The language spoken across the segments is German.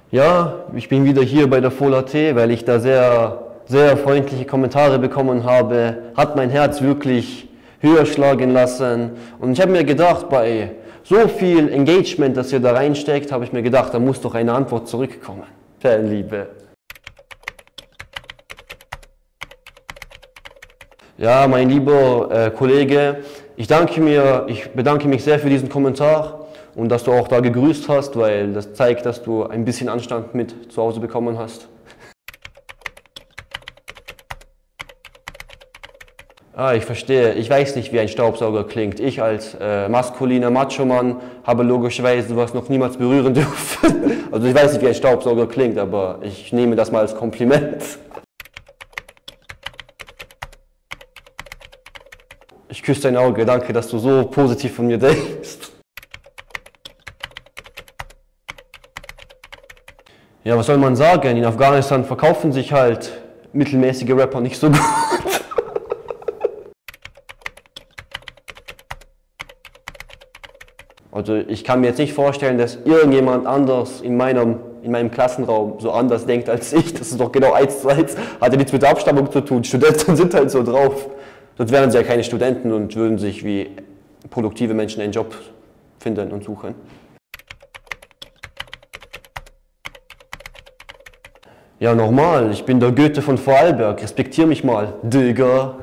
Ja, ich bin wieder hier bei der Fola T, weil ich da sehr freundliche Kommentare bekommen habe. Hat mein Herz wirklich höher schlagen lassen. Und ich habe mir gedacht, bei so viel Engagement, das ihr da reinsteckt, habe ich mir gedacht, da muss doch eine Antwort zurückkommen. Fanliebe. Ja, mein lieber Kollege, ich bedanke mich sehr für diesen Kommentar und dass du auch da gegrüßt hast, weil das zeigt, dass du ein bisschen Anstand mit zu Hause bekommen hast. Ah, ich verstehe. Ich weiß nicht, wie ein Staubsauger klingt. Ich als maskuliner Macho-Mann habe logischerweise sowas noch niemals berühren dürfen. Also ich weiß nicht, wie ein Staubsauger klingt, aber ich nehme das mal als Kompliment. Ich küsse dein Auge, danke, dass du so positiv von mir denkst. Ja, was soll man sagen? In Afghanistan verkaufen sich halt mittelmäßige Rapper nicht so gut. Also ich kann mir jetzt nicht vorstellen, dass irgendjemand anders in meinem Klassenraum so anders denkt als ich. Das ist doch genau 1:1. Hat ja nichts mit der Abstammung zu tun. Studenten sind halt so drauf. Sonst wären sie ja keine Studenten und würden sich wie produktive Menschen einen Job finden und suchen. Ja, normal. Ich bin der Goethe von Vorarlberg. Respektier mich mal, Digga.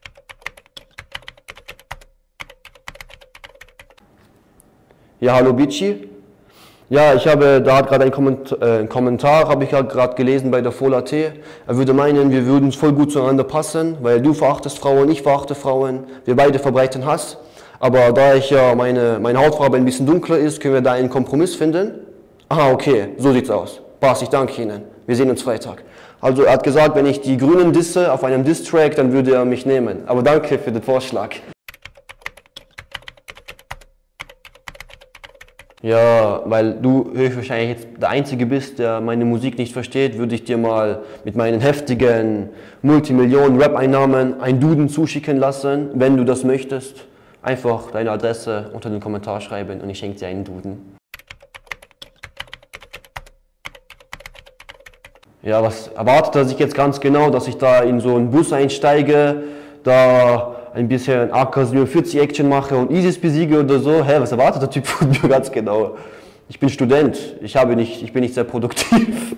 Ja, hallo Bici. Ja, da hat gerade ein Kommentar, habe ich gerade gelesen bei der Fola T. Er würde meinen, wir würden voll gut zueinander passen, weil du verachtest Frauen, ich verachte Frauen, wir beide verbreiten Hass. Aber da meine Hautfarbe ein bisschen dunkler ist, können wir da einen Kompromiss finden. Aha, okay, so sieht's aus. Passt, ich danke Ihnen. Wir sehen uns Freitag. Also er hat gesagt, wenn ich die Grünen disse auf einem Diss-Track, dann würde er mich nehmen. Aber danke für den Vorschlag. Ja, weil du höchstwahrscheinlich jetzt der Einzige bist, der meine Musik nicht versteht, würde ich dir mal mit meinen heftigen Multimillionen-Rap-Einnahmen einen Duden zuschicken lassen. Wenn du das möchtest, einfach deine Adresse unter den Kommentar schreiben und ich schenke dir einen Duden. Ja, was erwartet er sich jetzt ganz genau, dass ich da in so einen Bus einsteige, da ein bisschen AK-47-Action mache und ISIS besiege oder so? Hä, was erwartet der Typ von mir ganz genau? Ich bin Student, ich bin nicht sehr produktiv.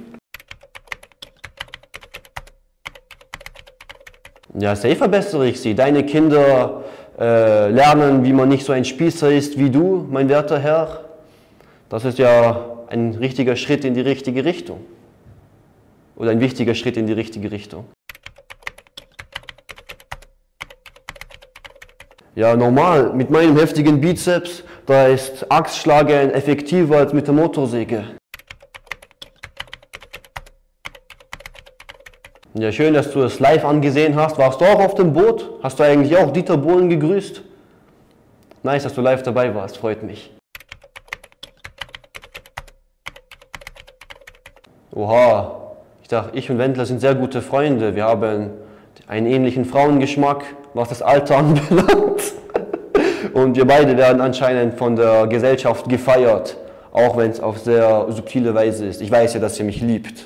Ja, safe verbessere ich sie. Deine Kinder lernen, wie man nicht so ein Spießer ist wie du, mein werter Herr. Das ist ja ein richtiger Schritt in die richtige Richtung. Oder ein wichtiger Schritt in die richtige Richtung. Ja, normal. Mit meinem heftigen Bizeps, da ist Axtschlagen effektiver als mit der Motorsäge. Ja, schön, dass du es live angesehen hast. Warst du auch auf dem Boot? Hast du eigentlich auch Dieter Bohlen gegrüßt? Nice, dass du live dabei warst, freut mich. Oha, ich dachte, ich und Wendler sind sehr gute Freunde. Wir haben einen ähnlichen Frauengeschmack, was das Alter anbelangt. Und wir beide werden anscheinend von der Gesellschaft gefeiert, auch wenn es auf sehr subtile Weise ist. Ich weiß ja, dass ihr mich liebt.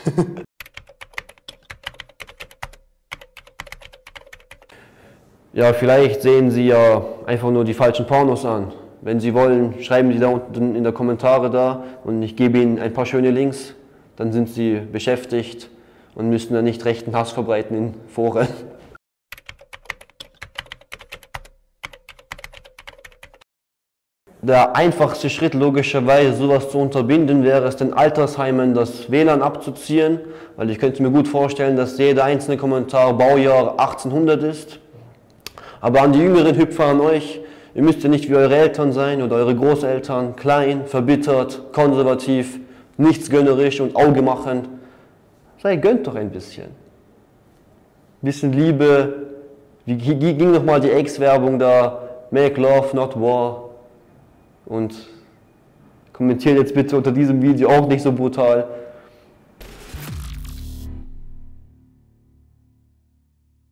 Ja, vielleicht sehen Sie ja einfach nur die falschen Pornos an. Wenn Sie wollen, schreiben Sie da unten in die Kommentare da und ich gebe Ihnen ein paar schöne Links. Dann sind Sie beschäftigt und müssen dann nicht rechten Hass verbreiten in Foren. Der einfachste Schritt logischerweise, sowas zu unterbinden, wäre es, den Altersheimen das WLAN abzuziehen, weil ich könnte mir gut vorstellen, dass jeder einzelne Kommentar Baujahr 1800 ist. Aber an die jüngeren Hüpfer, an euch, ihr müsst ja nicht wie eure Eltern sein oder eure Großeltern, klein, verbittert, konservativ, nichtsgönnerisch und augemachend. Gönnt doch ein bisschen. Bisschen Liebe. Wie ging nochmal die Ex-Werbung da? Make love, not war. Und kommentiert jetzt bitte unter diesem Video auch nicht so brutal.